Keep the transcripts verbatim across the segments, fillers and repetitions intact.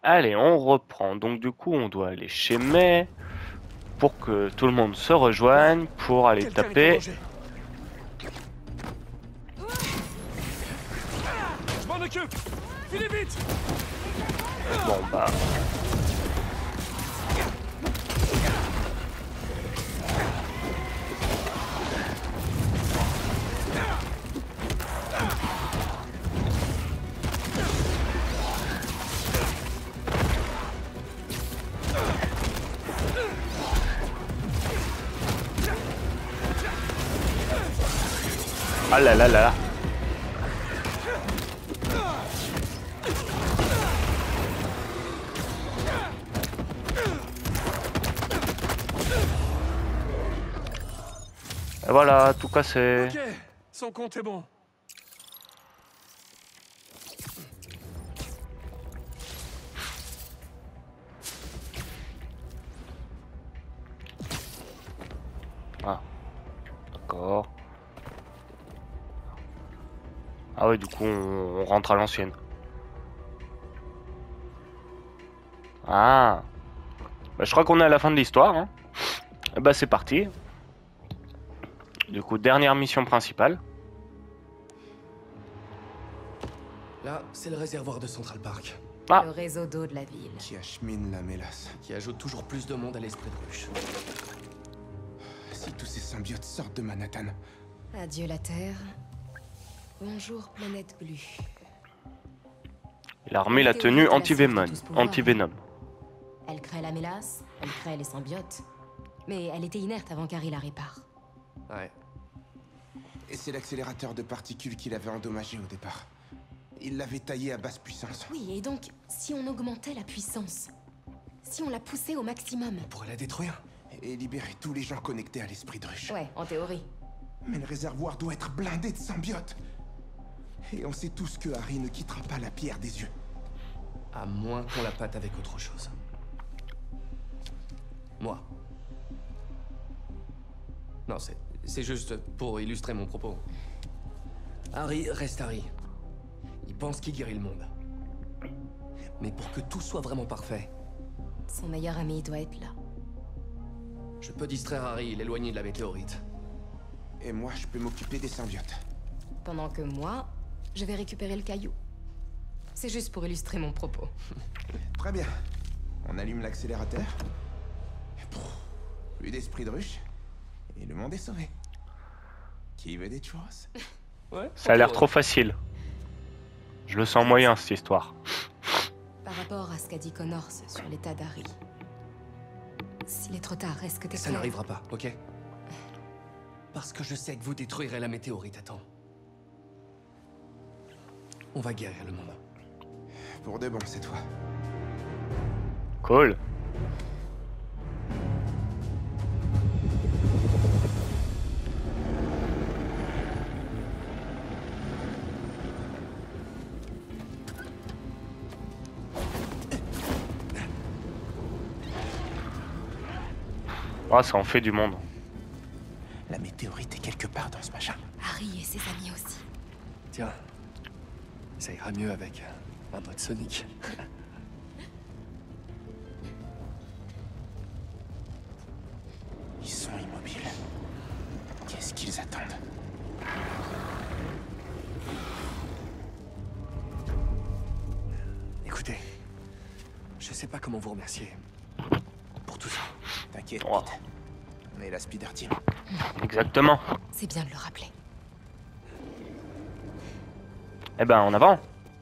Allez, on reprend. Donc du coup, on doit aller chez May pour que tout le monde se rejoigne pour aller Quelqu'un est taper. dérangé. Je m'en occupe. Filez vite. Bon bah. Ah là là là là. Et voilà, tout cassé. Ok, son compte est bon. Ah, d'accord. Ah ouais, du coup, on, on rentre à l'ancienne. Ah. Bah, je crois qu'on est à la fin de l'histoire. Hein. Et bah, c'est parti. Du coup, dernière mission principale. Là, c'est le réservoir de Central Park, Ah. Le réseau d'eau de la ville. Qui achemine la mélasse. qui ajoute toujours plus de monde à l'esprit de ruche. Si tous ces symbiotes sortent de Manhattan, Adieu la Terre. Bonjour planète Glu. Il a remis la tenue anti-venom. Anti-venom. Elle crée la mélasse, elle crée les symbiotes. Mais elle était inerte avant qu'Harry la répare. Ouais. et c'est l'accélérateur de particules qu'il avait endommagé au départ. Il l'avait taillé à basse puissance. Oui, et donc, si on augmentait la puissance, si on la poussait au maximum... On pourrait la détruire. Et libérer tous les gens connectés à l'esprit de ruche. Ouais, en théorie. Mais le réservoir doit être blindé de symbiotes. Et on sait tous que Harry ne quittera pas la pierre des yeux. À moins qu'on la pâte avec autre chose. Moi. Non, c'est... c'est juste pour illustrer mon propos. Harry reste Harry. Il pense qu'il guérit le monde. Mais pour que tout soit vraiment parfait, Son meilleur ami doit être là. je peux distraire Harry et l'éloigner de la météorite. Et moi, je peux m'occuper des symbiotes. Pendant que moi, je vais récupérer le caillou. C'est juste pour illustrer mon propos. Très bien. On allume l'accélérateur. Pff, Plus d'esprit de ruche. Et le monde est sauvé. Qui veut des churros? Ouais. Ça a l'air trop facile. Je le sens moyen, cette histoire. Par rapport à ce qu'a dit Connors sur l'état d'Harry. S'il est trop tard, est-ce que t'es Ça prêt? n'arrivera pas, ok? Parce que je sais que vous détruirez la météorite à temps. On va guérir le monde. Pour de bon, cette fois. Cool. Ah, ça en fait du monde. La météorite est quelque part dans ce machin. Harry et ses amis aussi. Tiens, ça ira mieux avec un mode Sonic. Ils sont immobiles. Qu'est-ce qu'ils attendent? Écoutez, je sais pas comment vous remercier pour tout ça. T'inquiète, Oh. Pete. On est la Spider Team. Exactement. C'est bien de le rappeler. Eh ben, en avant.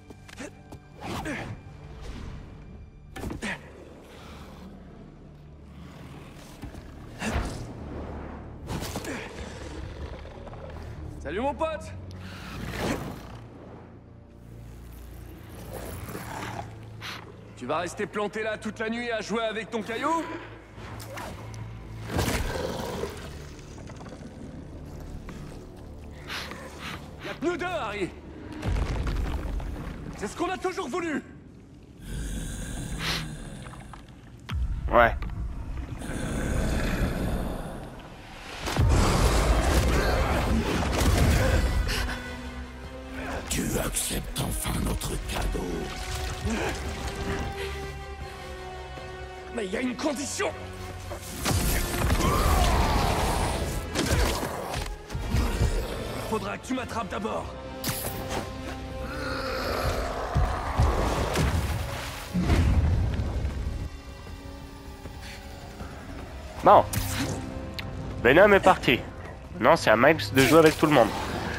Salut mon pote! Tu vas rester planté là toute la nuit à jouer avec ton caillou? Y'a que nous deux, Harry! C'est ce qu'on a toujours voulu! Ouais. Tu acceptes enfin notre cadeau. Mais il y a une condition. Faudra que tu m'attrapes d'abord. Bon. Venom est parti. Non, c'est à Miles de jouer avec tout le monde.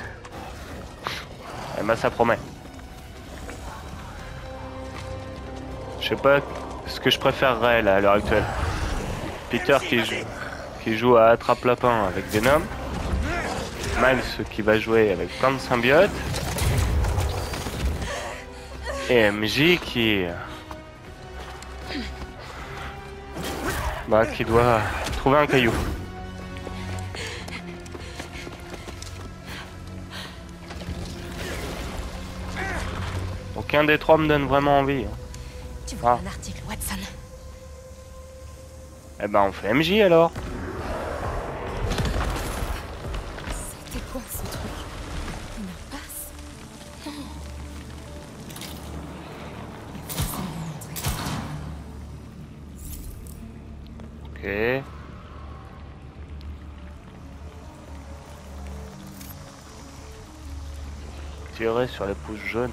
Eh ben, ça promet. Je sais pas ce que je préférerais là à l'heure actuelle. Peter qui joue, qui joue à attrape-lapin avec Venom. Miles qui va jouer avec plein de symbiotes. Et M J qui... Bah, qui doit trouver un caillou. Aucun des trois me donne vraiment envie. Tu vois Ah. un article, Watson? Eh ben on fait M J alors. C'était quoi ce truc? Une impasse? Oh. Il faut forcément montrer. Ok. Tirer sur les pouces jaunes.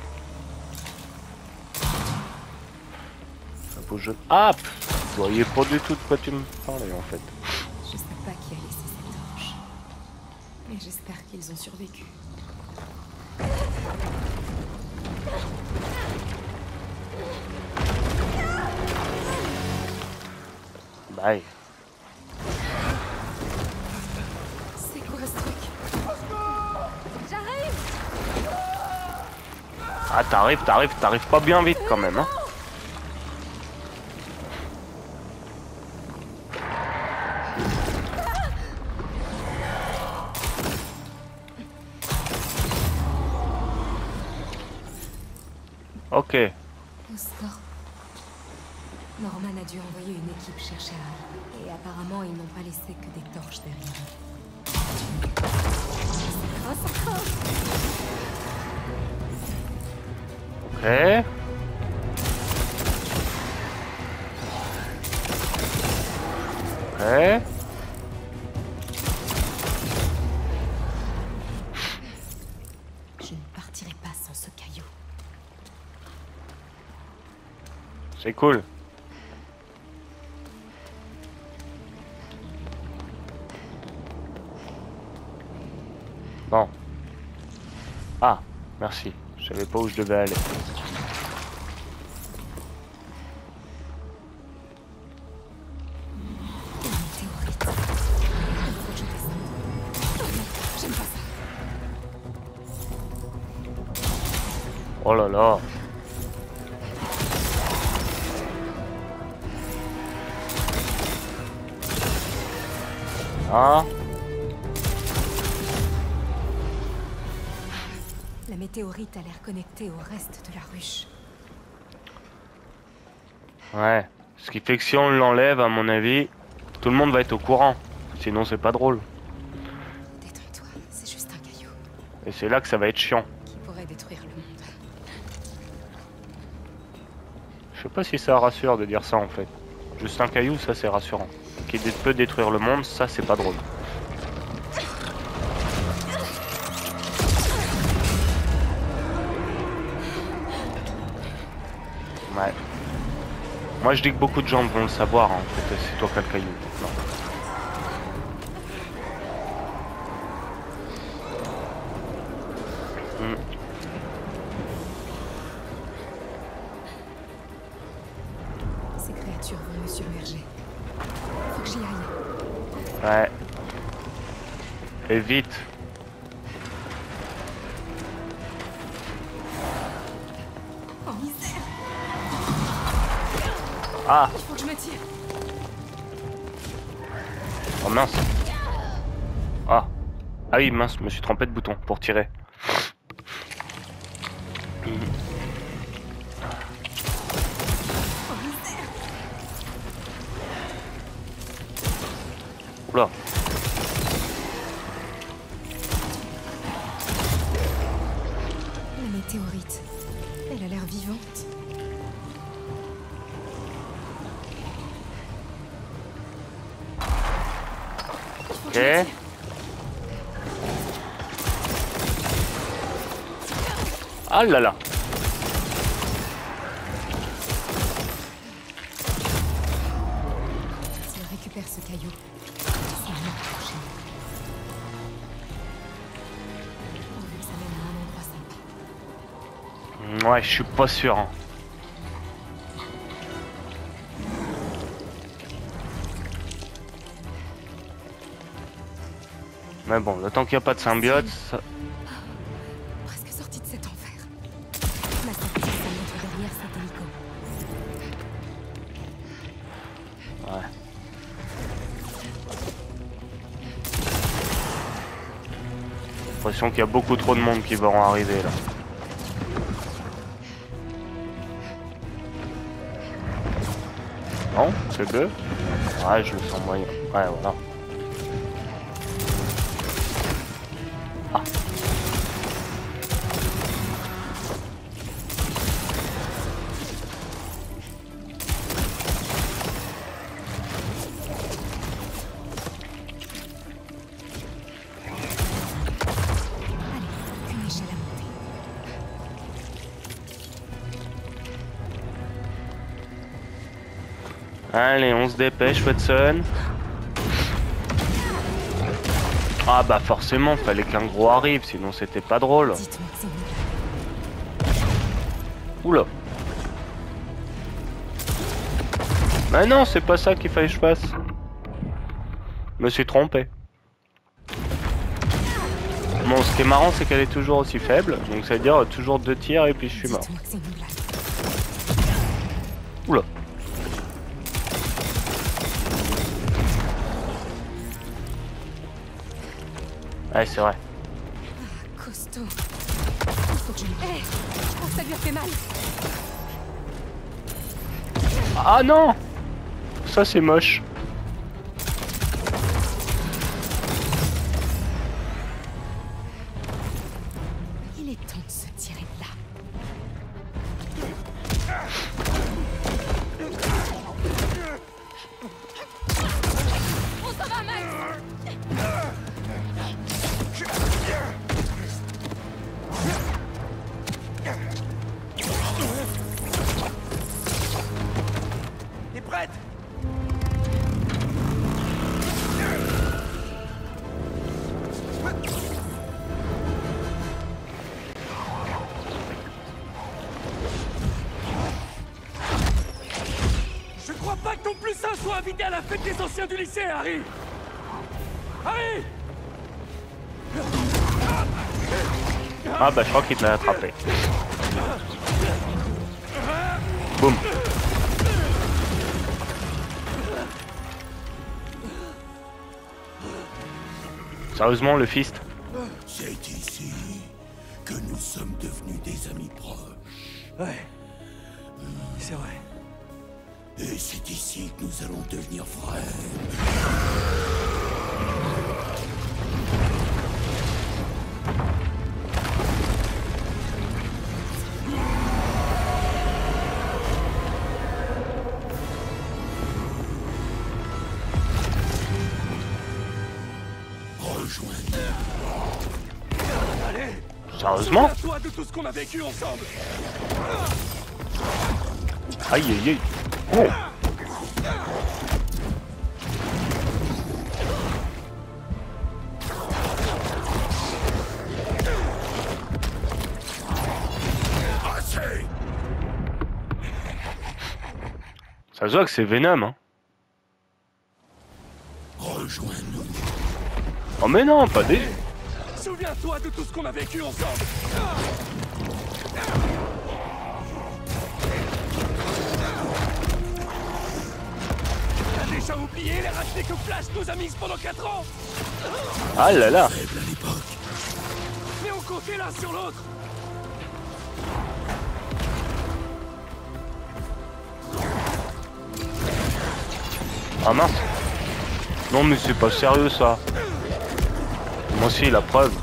La pouce jaune. Ah pff, vous voyez pas du tout de quoi tu me parlais en fait. Je sais pas qui a laissé cette torche. Mais j'espère qu'ils ont survécu. Bye. C'est quoi ce truc? J'arrive! Ah t'arrives, t'arrives, t'arrives pas bien vite quand même hein. Ok. Oscorp. Norman a dû envoyer une équipe chercher Harry. Et apparemment, ils n'ont pas laissé que des torches derrière eux. Ça crasse encore. Ok. Ok. Je ne partirai pas sans ce caillou. C'est cool. Bon. Ah, merci. Je savais pas où je devais aller. Une météorite. Il faut que je descende. Oh non, j'aime pas ça. Oh là là. Ah. La météorite a l'air connectée au reste de la ruche. Ouais. Ce qui fait que si on l'enlève, à mon avis, tout le monde va être au courant. Sinon, c'est pas drôle. Détends-toi, c'est juste un caillou Et c'est là que ça va être chiant. qui pourrait détruire le monde. Je sais pas si ça rassure de dire ça en fait. Juste un caillou, ça c'est rassurant. Qui dé- peut détruire le monde, ça c'est pas drôle. Ouais. Moi je dis que beaucoup de gens vont le savoir hein, en fait, c'est toi qui as le caillou. Non. Hmm. Ces créatures vont me submerger. Faut que j'y aille. Ouais. Et vite. Oh misère! Ah. Il faut que je me tire. Oh mince. Ah. Ah oui mince, je me suis trompé de bouton pour tirer. Oh misère! Oula. La météorite. Elle a l'air vivante. que je me tire. Ah là là. S'il récupère ce caillou, c'est un mort pour chez nous. Pourvu que ça mène à un endroit sympa. Ouais, je suis pas sûr. Hein. Mais bon, le temps qu'il n'y a pas de symbiote, ça... Presque sorti de cet enfer. La sortie, ça montre derrière cet hélico. Ouais. J'ai l'impression qu'il y a beaucoup trop de monde qui vont arriver là. Non, c'est deux. Ouais, je le sens moyen. Ouais, voilà. Ah. Allez, une échelle à monter. Allez, on se dépêche, Watson. Ah bah forcément, fallait qu'un gros arrive, sinon c'était pas drôle. Dites-moi que c'est une... Oula. Mais non, c'est pas ça qu'il fallait que je fasse. Je me suis trompé. Bon, ce qui est marrant, c'est qu'elle est toujours aussi faible. Donc ça veut dire toujours deux tirs et puis je suis mort. Dites-moi que c'est une blague. Oula. Ouais, c'est vrai. Ah, costaud. Il faut que je... Hé, je pense que ça lui a fait mal. Ah non! Ça c'est moche. Il est temps de se tirer de là. On s'en va, Max! T'es prête? Je crois pas que ton plus un soit invité à la fête des anciens du lycée, Harry. Harry! Ah bah je crois qu'il te l'a attrapé. Boum. Sérieusement, le fist? C'est ici que nous sommes devenus des amis proches. Ouais. C'est vrai. Et c'est ici que nous allons devenir frères. Allez! Sérieusement? Souviens-toi de tout ce qu'on a vécu ensemble! Aïe aïe aïe. Oh. Assez! Ça se voit que c'est Venom, hein. Rejoins-nous. Oh mais non, pas des... Souviens-toi de tout ce qu'on a vécu ensemble! T'as déjà oublié les rachetés que Flash nous a mises pendant quatre ans? Ah là là. Faible à l'époque. Mais on comptait l'un sur l'autre! Ah mince. Non mais c'est pas sérieux ça. Moi aussi la preuve.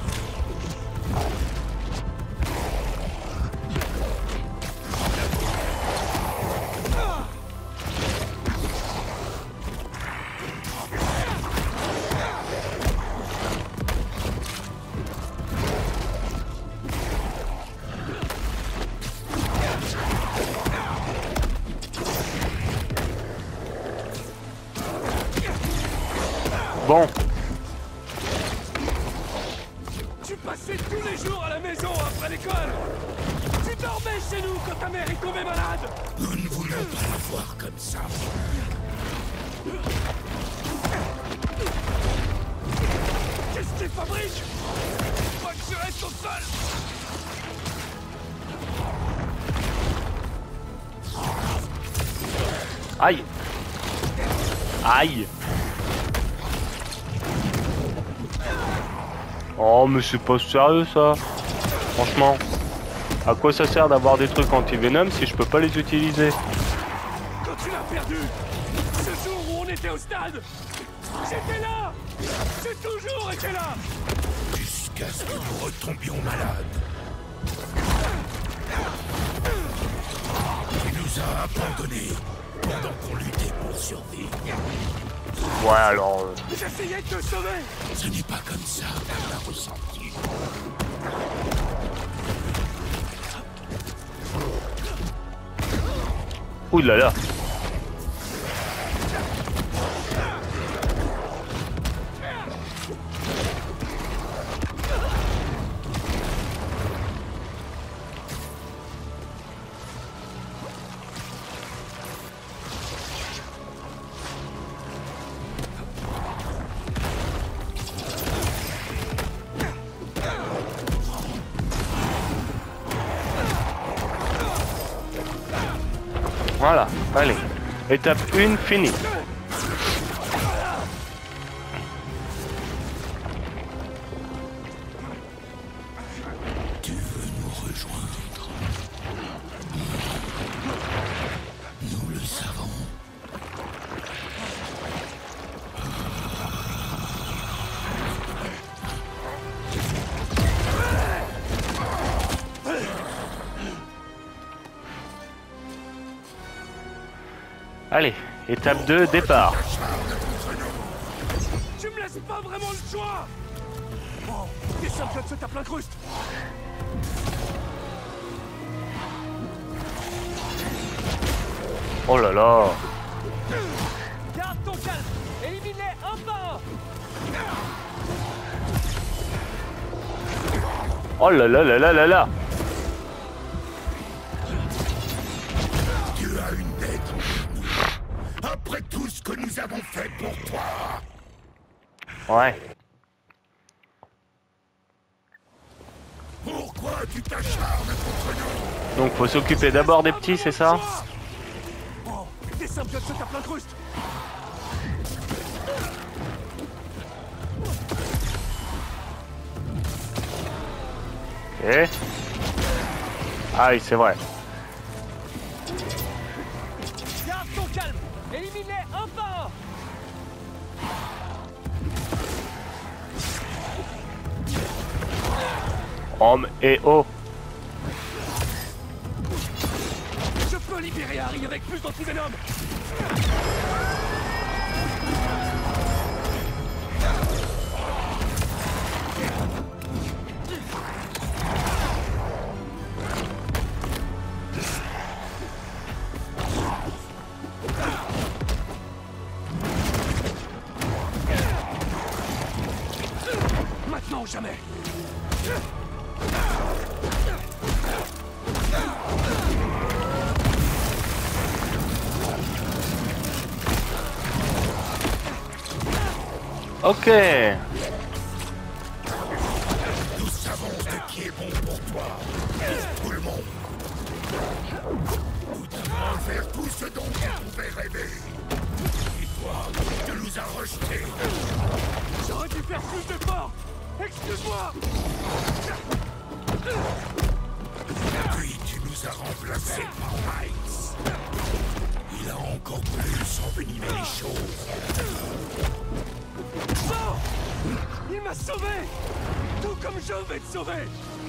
Bon. Tu passais tous les jours à la maison après l'école. Tu dormais chez nous quand ta mère est tombée malade. Nous ne voulons pas la voir comme ça. Qu'est-ce qu'ils fabriquent? Pas que je reste au sol. Aïe. Aïe. Oh mais c'est pas sérieux ça. Franchement. À quoi ça sert d'avoir des trucs anti-venom si je peux pas les utiliser? Quand tu l'as perdu, ce jour où on était au stade, j'étais là. J'ai toujours été là. Jusqu'à ce que nous retombions malades. Tu nous as abandonnés pendant qu'on luttait pour survivre. Ouais alors... Euh... J'essayais de te sauver. Ce n'est pas comme ça qu'on l'a ressenti. Ouh là là. Voilà, allez. Étape un finie. Tu veux nous rejoindre? Nous le savons. Allez, étape deux, départ. Tu me laisses pas vraiment le choix. Oh, des symptômes se tapent l'incruste. Oh là là. Garde ton calme. Élimine-les un par un. Oh là là là là là là. Tu as une dette envers nous. Après tout ce que nous avons fait pour toi. Ouais. Pourquoi tu t'acharnes contre nous? Donc faut s'occuper d'abord des petits, c'est ça? Oh, des symbiotes se tapent l'incruste. Et... Ah oui, c'est vrai. Garde ton calme. Élimine-les un par un. Oh, mais... Et oh. Je peux libérer Harry avec plus d'antivenom. Maintenant ou jamais. Ok. Nous savons ce qui est bon pour toi. Tout le monde. Nous devons faire tout ce dont tu pouvais rêver. Et toi, tu nous as rejetés. J'aurais dû faire plus d'efforts. Excuse-moi. Puis tu nous as remplacés par Miles. Il a encore plus envenimé les choses. Non! Il m'a sauvé! Tout comme je vais te sauver!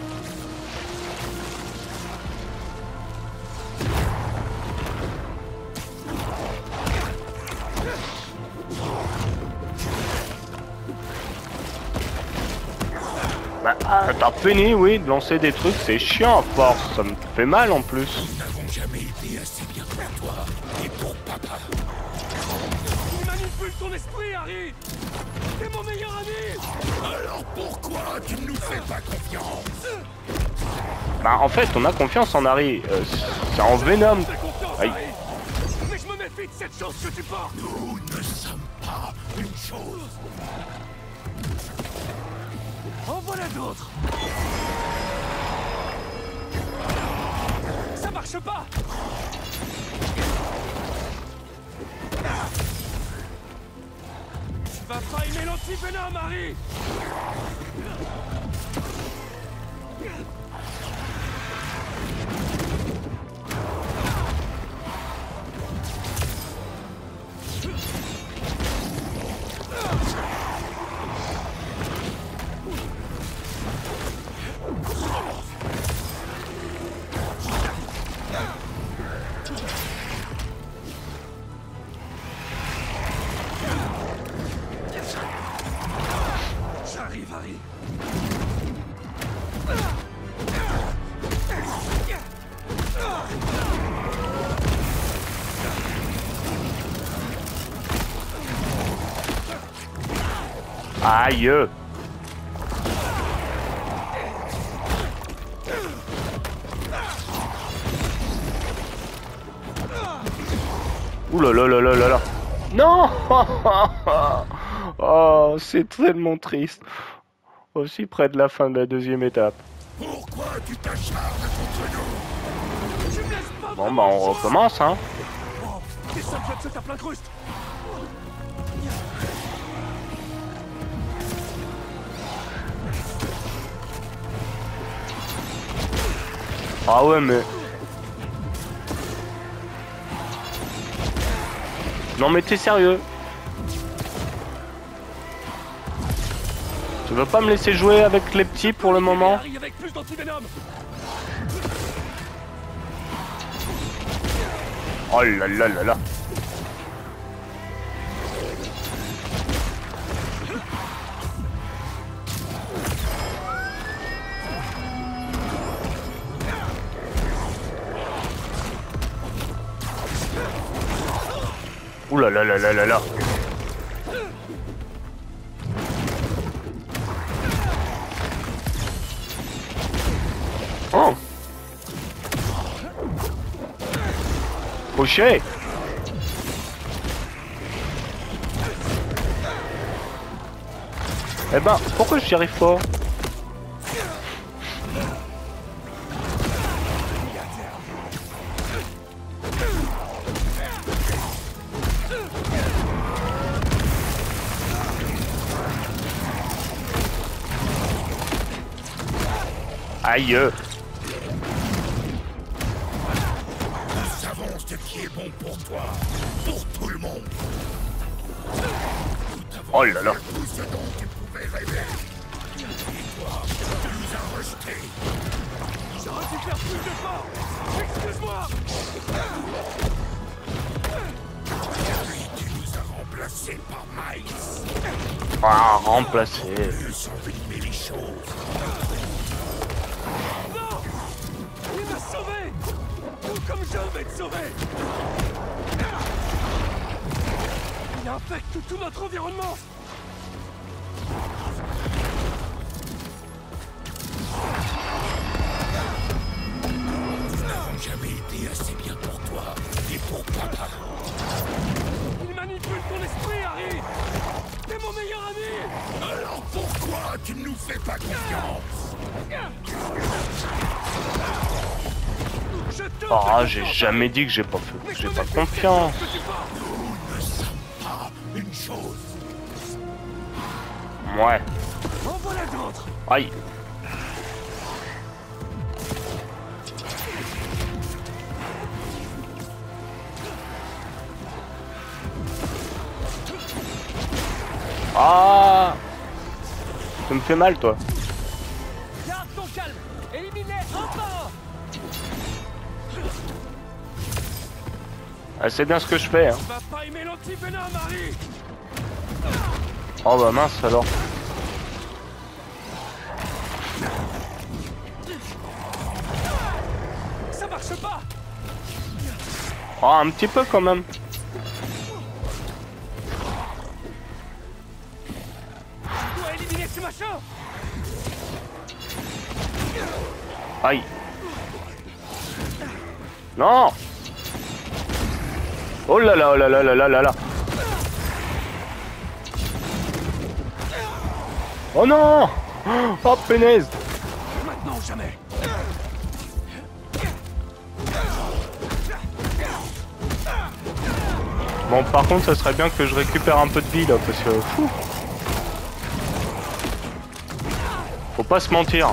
Bah, ah, t'as fini, oui, de lancer des trucs, c'est chiant à force, ça me fait mal en plus. Nous n'avons jamais été assez bien pour toi et pour papa. Il manipule ton esprit, Harry! T'es mon meilleur ami. Alors pourquoi tu ne nous fais pas confiance? Bah en fait on a confiance en Harry, euh, c'est en Venom. T'as confiance, Aïe. Harry. Mais je me méfie de cette chose que tu portes. Nous ne sommes pas une chose. En voilà d'autres. Ça marche pas. Tu vas pas aimer l'anti-venom, Harry. J'arrive, Harry. Aïe. Ouh là là là là là là. Non. Oh, c'est tellement triste. Aussi près de la fin de la deuxième étape. Pourquoi tu t'acharnes contre nous? Tu me laisses pas. Bon bah on recommence hein. Oh, t'es seul que se tape l'incruste. Ah ouais mais... Non mais t'es sérieux? Tu veux pas me laisser jouer avec les petits pour le moment? Harry avec plus d'antivenom. Oh là là là là. Ouh là là là là là là. Oh. Crochet. Eh ben, pourquoi j'y arrive pas? Aïe. Nous savons ce qui est bon pour toi, pour tout le monde. Oh là là. Tout ce dont tu pouvais rêver. Et toi, tu nous as rejetés. J'aurais dû faire plus d'efforts. Excuse-moi. Puis tu nous as remplacés par Miles. Ah, remplacé. Plus envenimer les choses. Non. Il m'a sauvé. Tout comme je vais te sauver. Il infecte tout notre environnement. Nous n'avons jamais été assez bien pour toi et pour papa. Il manipule ton esprit, Harry. T'es mon meilleur ami. Alors pourquoi tu ne nous fais pas confiance? Je te Ah, fais j'ai confiance, jamais Harry. dit que j'ai pas fait, Mais j'ai je pas me méfie de confiance. ce que tu portes. Nous ne sommes pas une chose. Ouais. En voilà d'autres. Aïe. Ah. Ça me fait mal toi. Garde ton calme. Élimine-les un par un. Ah, c'est bien ce que je fais hein. Tu vas pas aimer l'anti-venom, Harry. Oh bah mince alors. Ça marche pas. Oh, un petit peu quand même. ce machin. Aïe. Non. Oh là là, oh là là là là là là. Oh non. Oh punaise. Maintenant ou jamais. Bon, par contre, ça serait bien que je récupère un peu de vie là, parce que fou. Faut pas se mentir.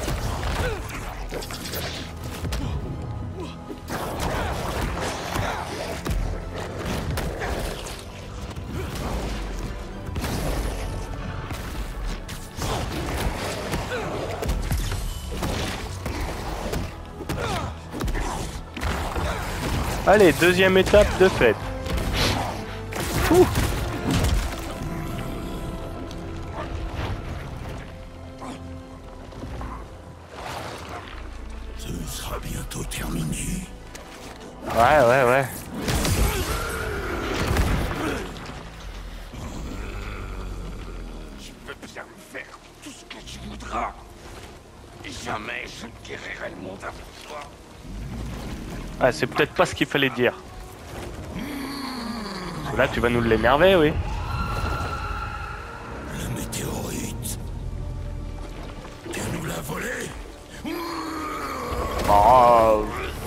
Allez, deuxième étape de fête. Ouh. Ce sera bientôt terminé. Ouais, ouais, ouais. Je peux bien faire tout ce que tu voudras. Et jamais je ne guérirai le monde avec toi. Ah, c'est peut-être pas ce qu'il fallait dire. Parce que là, tu vas nous l'énerver, oui. Le météorite. Tu nous l'as volé. Oh.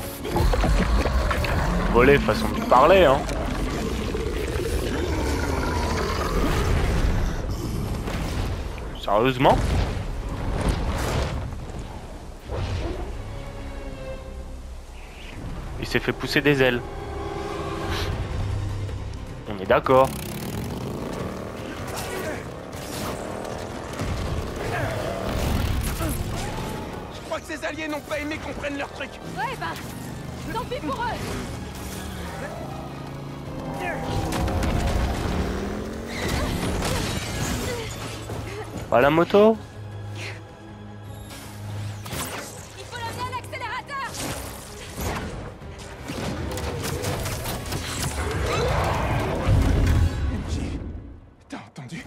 Voler, façon de parler, hein. Sérieusement? Il s'est fait pousser des ailes. On est d'accord. Je crois que ces alliés n'ont pas aimé qu'on prenne leur truc. Ouais, bah, tant pis pour eux. Pas la moto? Il faut l'amener à l'accélérateur. M J, t'as entendu?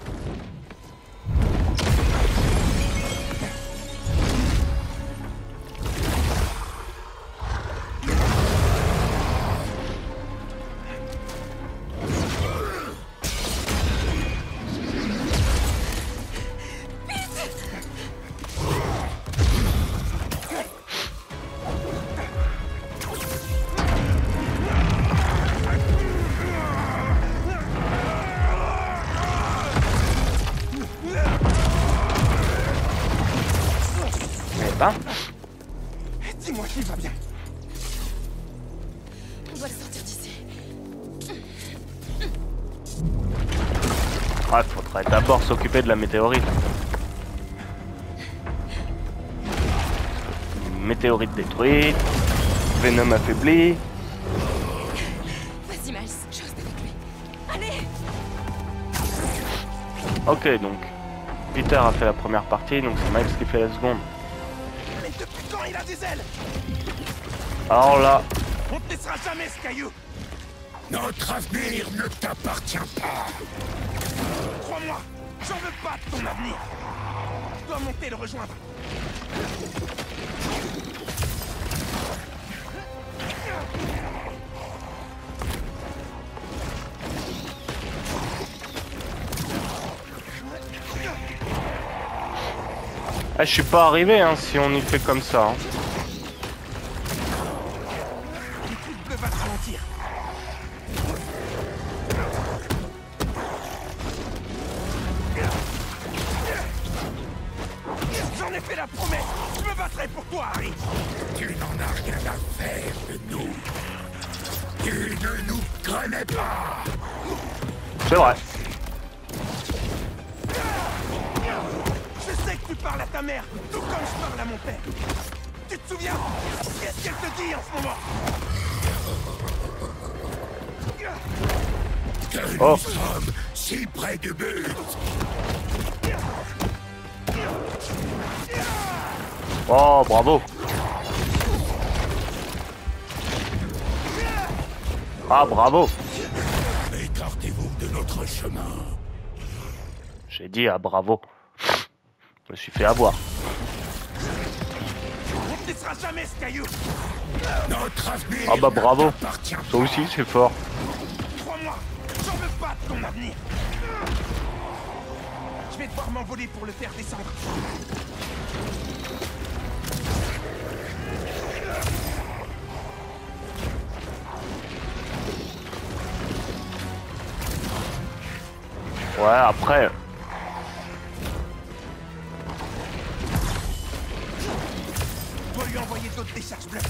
Hein? Dis-moi qu'il va bien. On doit le sortir d'ici. Ouais, faudrait d'abord s'occuper de la météorite. Météorite détruite. Venom affaibli. Vas-y, Miles, je reste avec lui. Allez. Ok, donc Peter a fait la première partie, donc c'est Miles qui fait la seconde. Mais depuis quand il a des ailes? Alors là, On te laissera jamais ce caillou. Notre avenir ne t'appartient pas. Crois-moi, j'en veux pas de ton avenir. Je dois monter et le rejoindre. ah, je suis pas arrivé hein, si on y fait comme ça. Hein. Le truc bleu va te ralentir. J'en ai fait la promesse. Je me battrai pour toi, Harry. Tu n'en as rien à faire de nous. Tu ne nous connais pas. C'est vrai. Je sais que tu parles à ta mère, tout comme je parle à mon père. Tu te souviens? Qu'est-ce qu'elle te dit en ce moment? Que Oh. nous sommes si près du but. Oh, bravo. Ah, bravo. Écartez-vous de notre chemin. J'ai dit ah, bravo. Je me suis fait avoir. On ne laissera jamais ce caillou. Notre avenir Ah bah bravo. n'appartient Ça aussi c'est fort. Crois-moi, j'en veux pas de ton avenir. Je vais devoir m'envoler pour le faire descendre. Ouais, après... Je dois lui envoyer d'autres décharges bleues.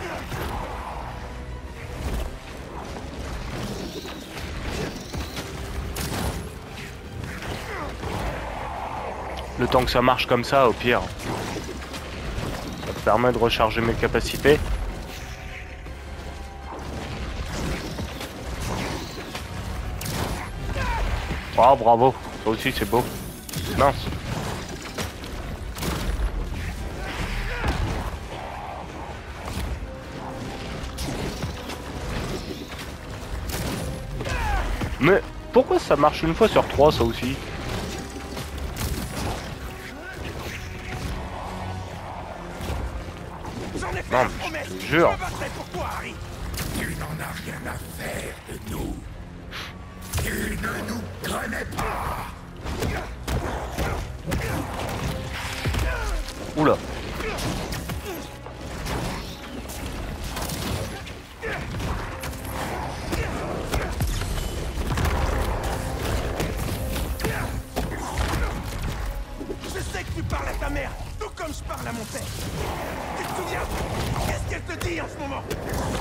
Le temps que ça marche comme ça, au pire. Ça me permet de recharger mes capacités. Oh bravo, ça aussi c'est beau. Mince. Mais pourquoi ça marche une fois sur trois ça aussi? J'en ai fait Non, une mais promesse. je te jure. Je me battrai pour toi, Harry. Tu n'en as rien à faire de nous. Tu ne nous connais pas. Oula. Je sais que tu parles à ta mère, tout comme je parle à mon père. Tu te souviens? Qu'est-ce qu'elle te dit en ce moment?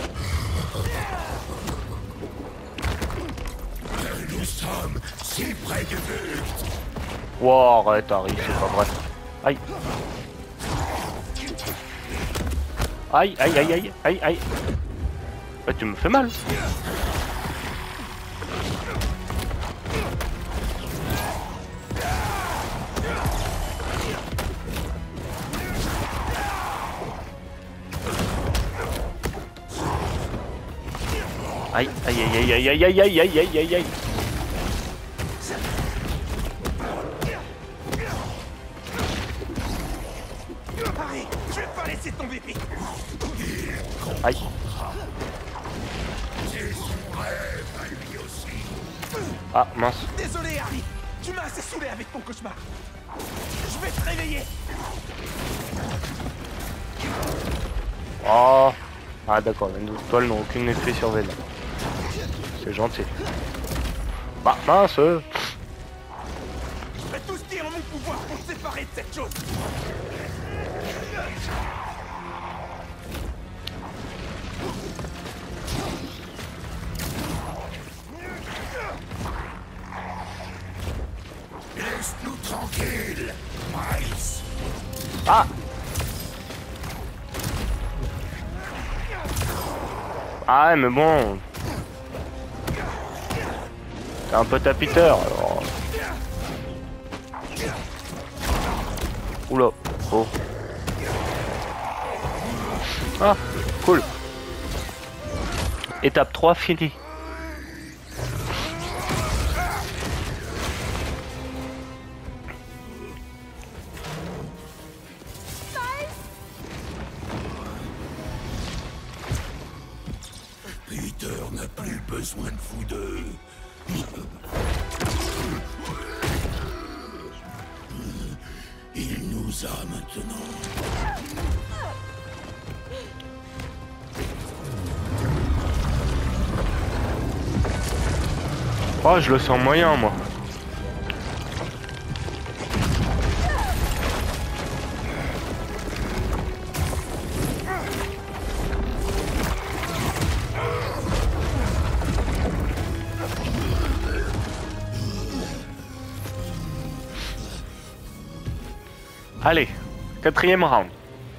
Nous sommes si près du but. Wow, arrête Harry, c'est pas vrai. Aïe. Aïe, aïe, aïe, aïe, aïe, aïe. Bah, tu me fais mal. Aïe, aïe, aïe, aïe, aïe, aïe, aïe, aïe, aïe, aïe, aïe. Harry, je vais pas laisser tomber Pete. Aïe. C'est son rêve à lui aussi. Ah, mince. Désolé Harry, tu m'as assez saoulé avec ton cauchemar. Je vais te réveiller. Oh. Ah d'accord, les toiles n'ont aucun effet sur Venom. C'est gentil. Bah mince. Je ferai tout ce qui est en mon pouvoir pour te séparer de cette chose. Laisse-nous tranquilles, Miles. Ah. Ah ouais, mais bon. T'es un peu tapiteur alors. Oula. Oh. Ah, cool. Étape trois finie. Peter n'a plus besoin de vous deux. Il nous a maintenant. Oh, je le sens moyen moi. Allez, quatrième round.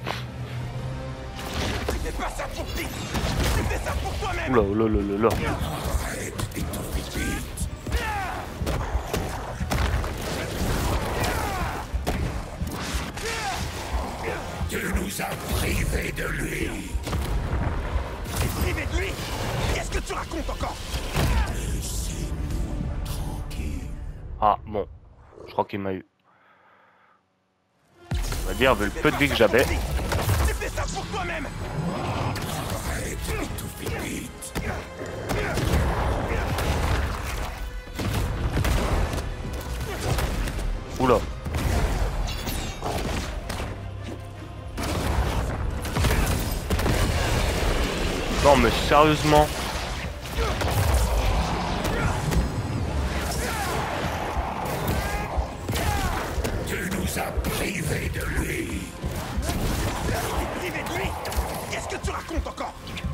Fais pas ça pour Pete. Tu fais ça pour toi-même. Oula, oula, oula, oula. Arrête d'étouffer Pete. Tu nous as privés de lui. Privé de lui. Qu'est-ce que tu racontes encore? Laissez-nous tranquilles. Ah bon, je crois qu'il m'a eu. va dire, vu le peu de vie que j'avais. Tu fais ça pour toi-même. Arrête d'étouffer vite. Oula. Non mais sérieusement. Tu nous as privés de lui. Privé de lui. Qu'est-ce que tu racontes encore?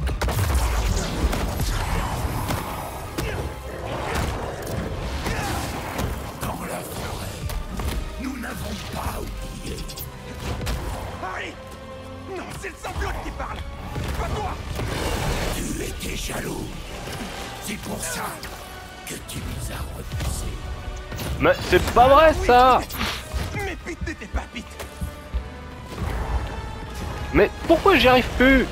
Dans la forêt, nous n'avons pas oublié. Harry! Non, c'est le symbiote qui parle. Pas toi. Tu étais jaloux. C'est pour ça que tu nous as repoussés. Mais c'est pas vrai ça. Mais Pete n'était pas Pete. Mais pourquoi j'y arrive plus?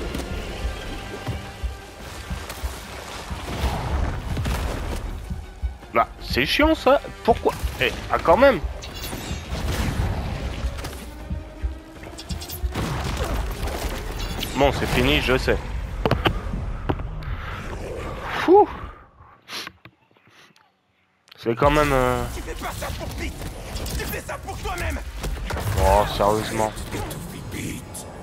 Bah c'est chiant ça. Pourquoi? Eh, ah quand même. Bon c'est fini, je sais. Fou. C'est quand même... Euh... Tu fais pas ça pour Pete. Tu fais ça pour toi-même. Oh sérieusement. Vite.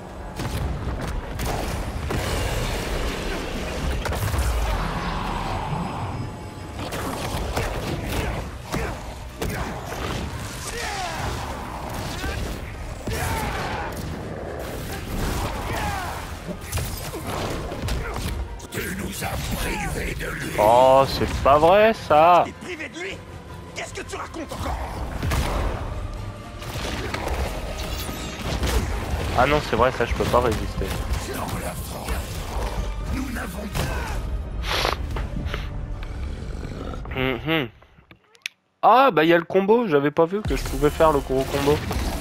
Tu nous as privés de lui. Oh c'est pas vrai ça. T'es privé de lui. Qu'est-ce que tu racontes encore? Ah non c'est vrai ça je peux pas résister. Dans la forêt, nous n'avons pas. Mhm. Ah bah il y a le combo, j'avais pas vu que je pouvais faire le gros combo.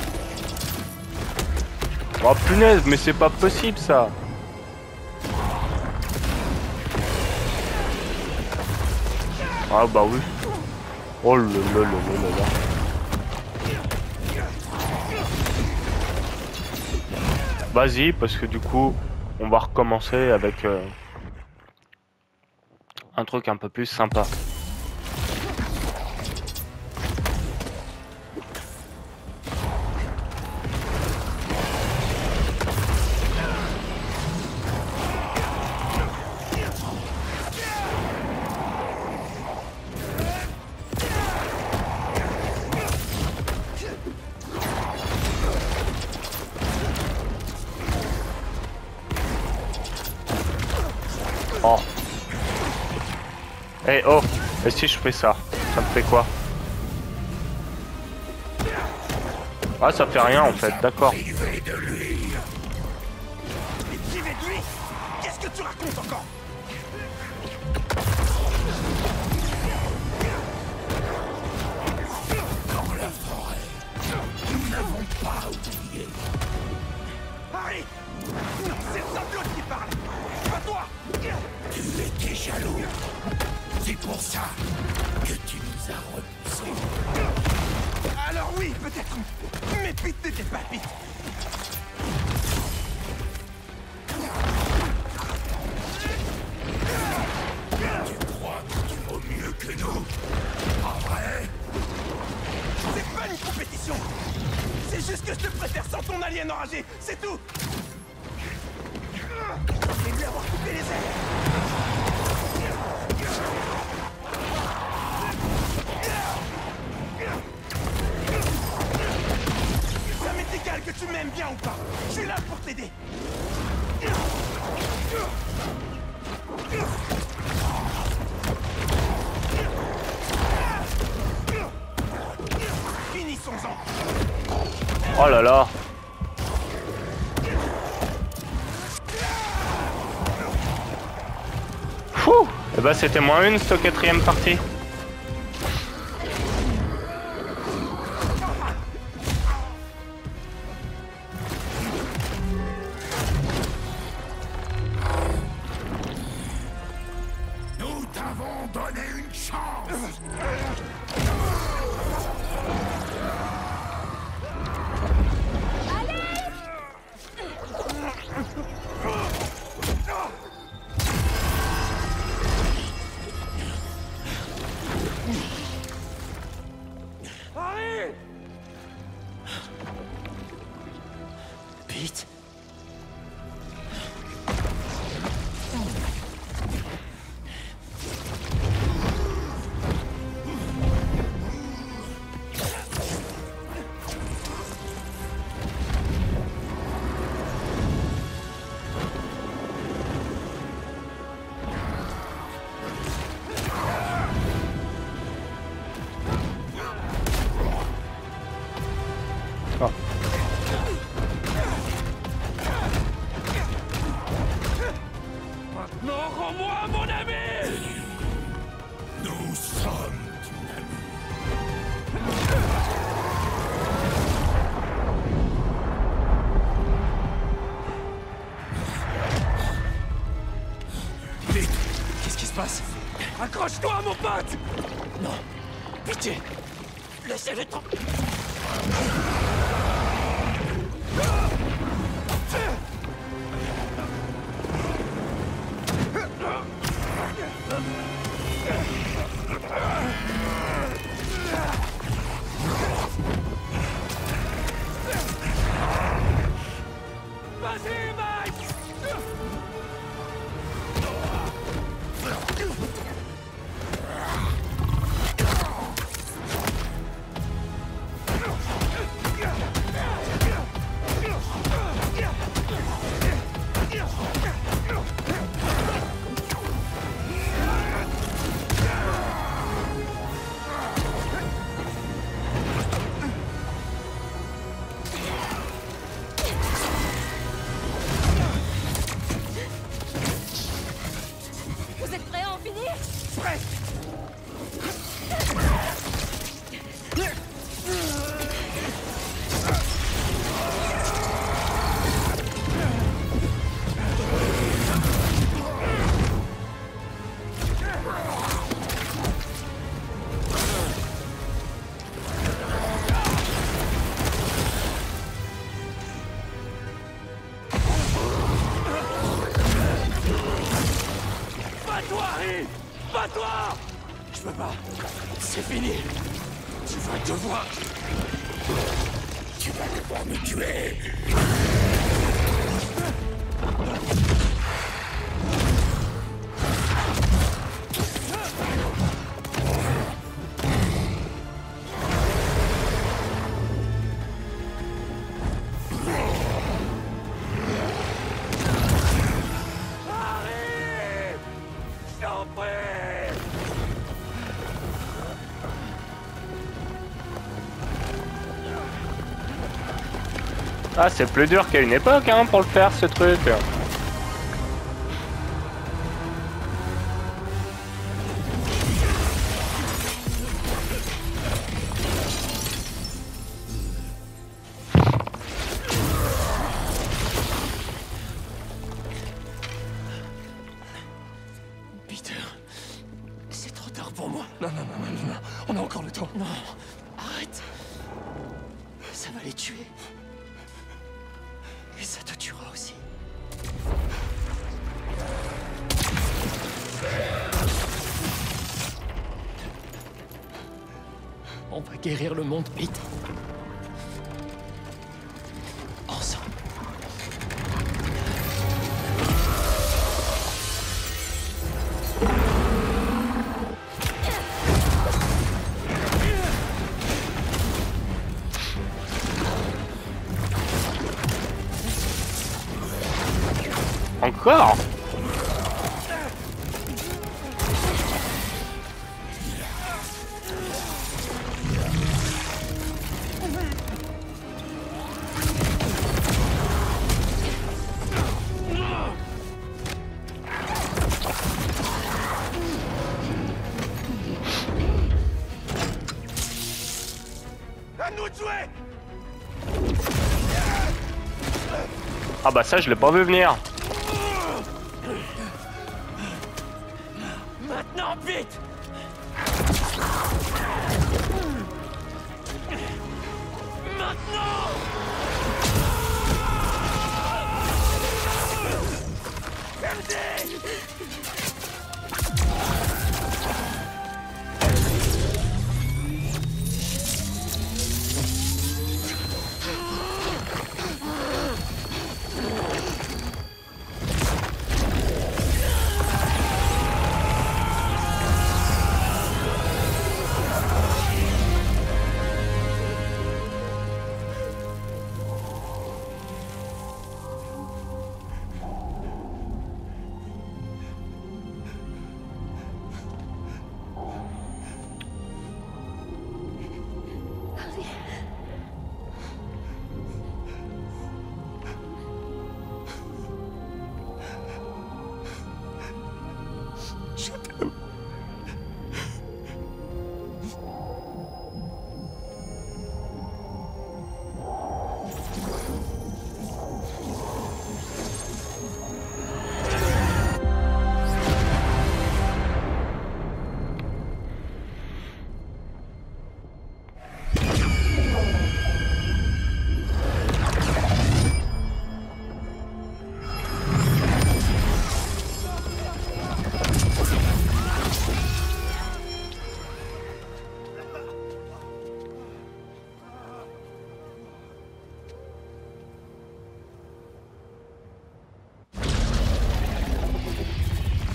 Oh punaise, mais c'est pas possible ça. Ah bah oui. Oh là là là là là là. Vas-y, parce que du coup, on va recommencer avec euh, un truc un peu plus sympa. Oh. Eh hey, oh. Et si je fais ça, ça me fait quoi? Ah ça fait rien en fait, d'accord. Privés de lui. T'es privé de lui. Qu'est-ce que tu racontes encore? Dans la forêt, nous n'avons pas oublié. Harry! Non, c'est le symbiote qui parle. Pas toi. Tu étais jaloux. C'est pour ça que tu nous as repoussés. Alors oui, peut-être. Mais Pete n'était pas Pete. Tu crois que tu vaux mieux que nous? En vrai? C'est pas une compétition. C'est juste que je te préfère sans ton alien enragé, c'est tout. J'ai lui avoir coupé les ailes. Ça m'est égal que tu m'aimes bien ou pas. Je suis là pour t'aider. Finissons-en. Oh là là. Fouh. Et bah c'était moins une cette quatrième partie. Nous t'avons donné une chance. Allez! Accroche-toi, mon pote! Non. Pitié. Laissez-le temps. Vas-y, Mike! Vous êtes prêts à en finir? Bats-toi, Harry! Bats-toi! Je peux pas. C'est fini. Tu vas devoir... Tu vas devoir me tuer. Harry! Je t'en prie! Ah, c'est plus dur qu'à une époque, hein, pour le faire, ce truc. Peter, c'est trop tard pour moi. Non, non, non, non, non, non. On a encore le temps. Non, arrête. Ça va les tuer. Et ça te tuera aussi. On va guérir le monde, Pete. Ensemble. Encore? À nous de jouer! Ah bah ça, je l'ai pas vu venir. Maintenant, vite! Maintenant! Perdez!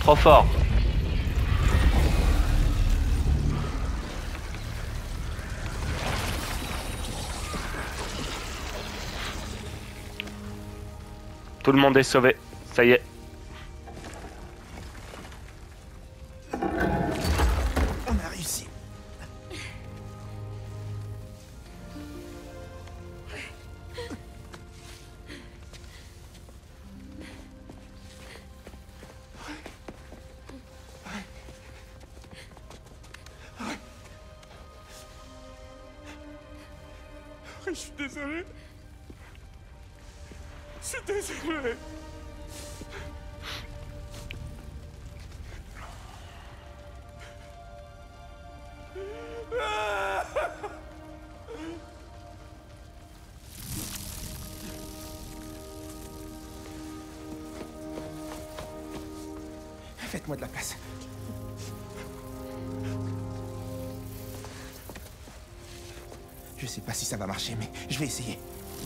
Trop fort. Tout le monde est sauvé. Ça y est. On a réussi. Je suis désolé. Je suis désolé. Faites-moi de la place. Je sais pas si ça va marcher, mais je vais essayer.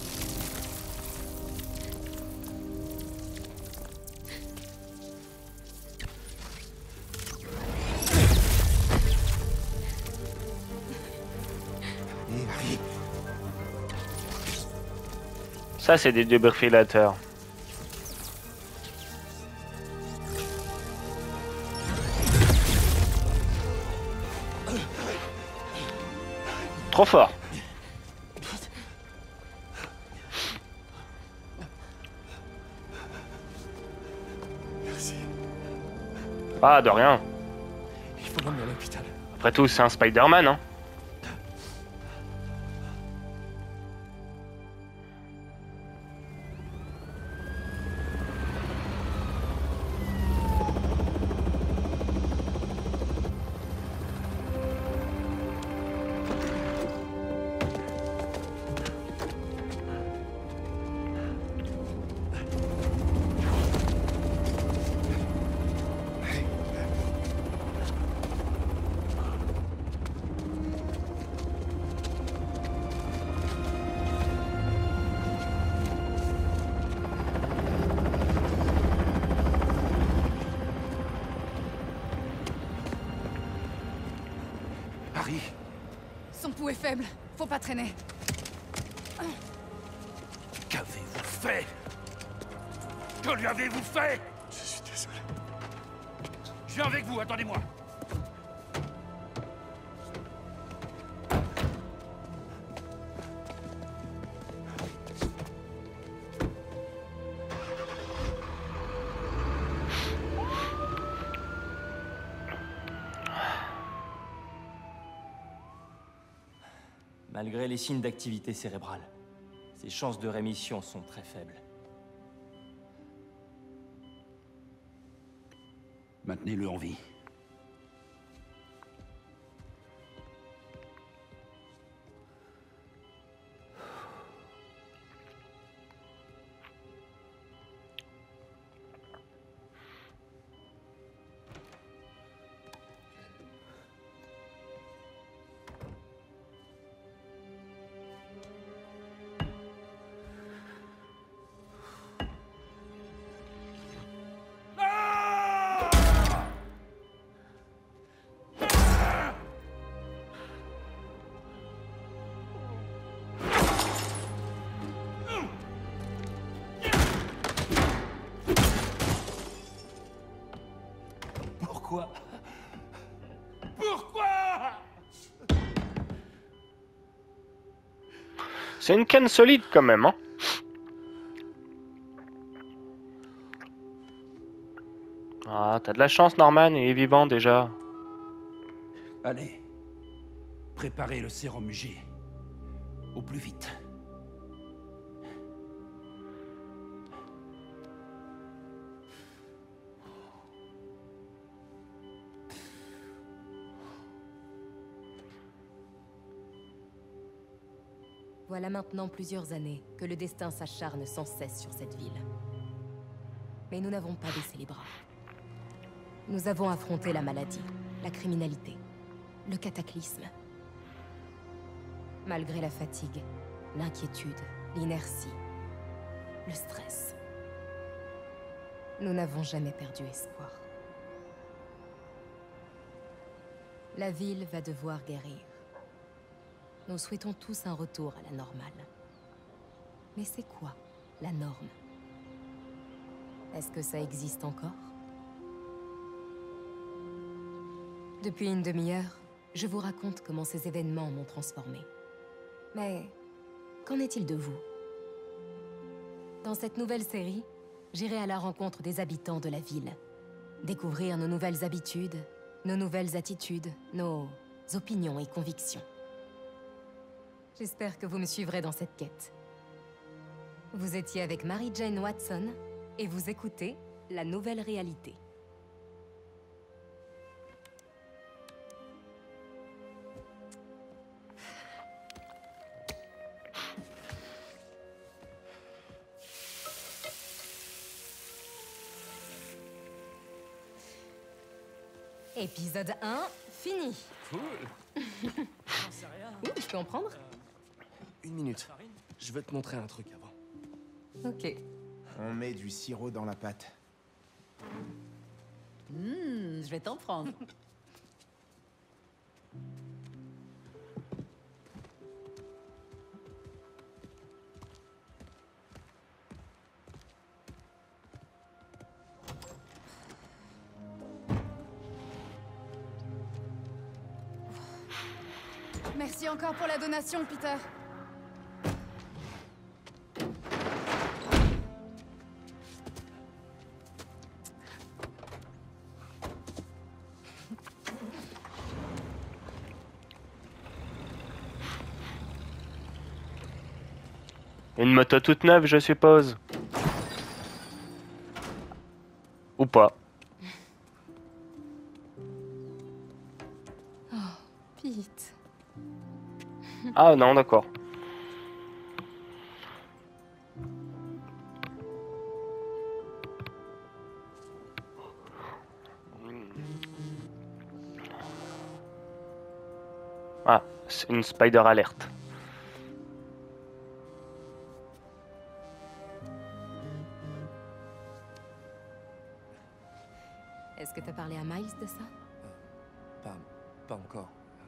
Et Harry, Ça, c'est des débriefilateurs. Trop fort. Merci. Ah, de rien. Il faut l'emmener à l'hôpital. Après tout, c'est un Spider-Man, hein. Harry, Son pouls est faible. Faut pas traîner. Qu'avez-vous fait? Que lui avez-vous fait? Je suis désolé. Je viens avec vous, attendez-moi. Malgré les signes d'activité cérébrale, ses chances de rémission sont très faibles. Maintenez-le en vie. Pourquoi? Pourquoi? C'est une canne solide quand même, hein. Ah, t'as de la chance, Norman, il est vivant déjà. Allez, préparez le sérum G. Au plus vite. Voilà maintenant plusieurs années que le destin s'acharne sans cesse sur cette ville. Mais nous n'avons pas baissé les bras. Nous avons affronté la maladie, la criminalité, le cataclysme. Malgré la fatigue, l'inquiétude, l'inertie, le stress, nous n'avons jamais perdu espoir. La ville va devoir guérir. Nous souhaitons tous un retour à la normale. Mais c'est quoi, la norme? Est-ce que ça existe encore? Depuis une demi-heure, je vous raconte comment ces événements m'ont transformé. Mais qu'en est-il de vous? Dans cette nouvelle série, j'irai à la rencontre des habitants de la ville. Découvrir nos nouvelles habitudes, nos nouvelles attitudes, nos opinions et convictions. J'espère que vous me suivrez dans cette quête. Vous étiez avec Mary Jane Watson et vous écoutez La Nouvelle Réalité. Épisode un, fini. Cool. Ouh, je peux en prendre? Une minute. Je veux te montrer un truc avant. Ok. On met du sirop dans la pâte. Mmh, je vais t'en prendre. Merci encore pour la donation, Peter. Une moto toute neuve, je suppose. Ou pas. Oh, Pete. Ah non, d'accord. Ah, c'est une spider alerte. Est-ce que t'as parlé à Miles de ça? Pas, pas encore.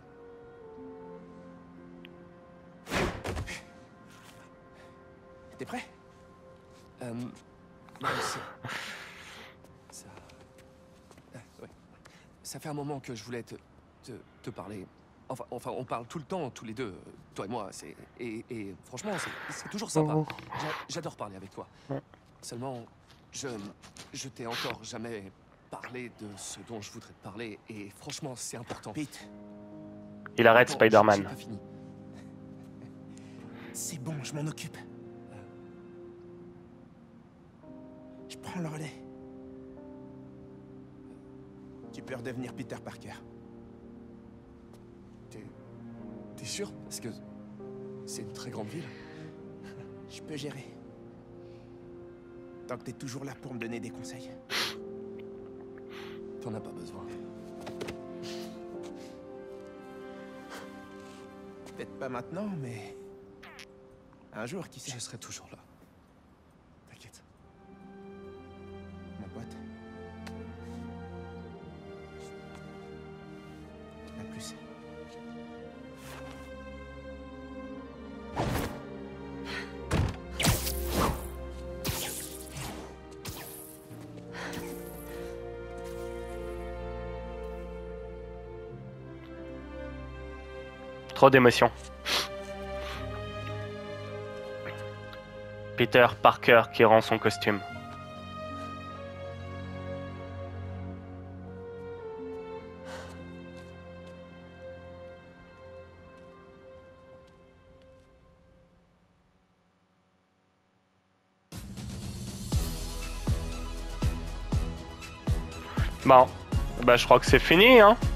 T'es prêt? Euh, non, c'est- ça... Ah, ouais. Ça fait un moment que je voulais te, te, te parler. Enfin, enfin, on parle tout le temps, tous les deux, toi et moi. C'est et, et franchement, c'est c'est toujours sympa. Oh. J'a- J'adore parler avec toi. Ouais. Seulement, je, je t'ai encore jamais parlé de ce dont je voudrais te parler. Et franchement, c'est important. Pete, Il arrête Attends, Spider-Man. j'ai pas fini. c'est bon, je m'en occupe. Je prends le relais. Tu peux redevenir Peter Parker. T'es t'es sûr? Parce que c'est une très grande ville. Je peux gérer. Tant que t'es toujours là pour me donner des conseils. T'en as pas besoin. Peut-être pas maintenant, mais... un jour, qui sait? Je serai toujours là. T'inquiète. Mon pote. À plus. Trop d'émotions. Peter Parker qui rend son costume. Bon, bah je crois que c'est fini, hein.